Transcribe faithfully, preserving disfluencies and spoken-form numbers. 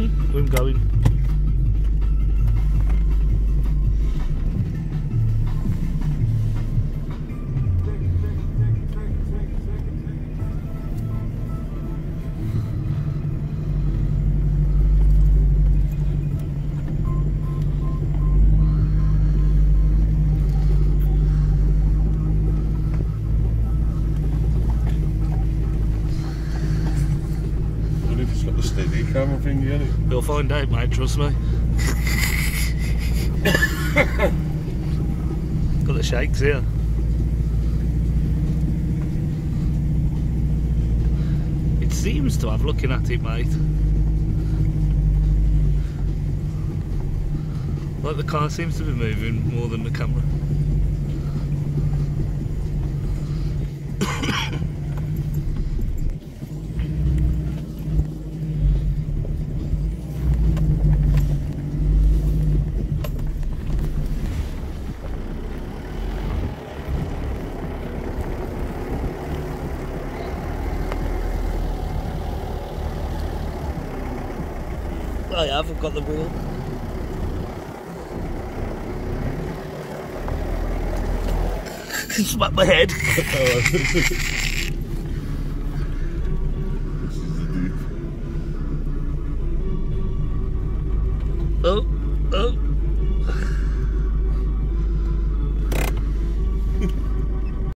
Mm-hmm. Where I'm going. It's got the steady camera thing, you know. You'll find out, mate, trust me. Got the shakes here. It seems to have, looking at it, mate. Like the car seems to be moving more than the camera. I have, I've got the wheel. Smack my head. Oh, oh.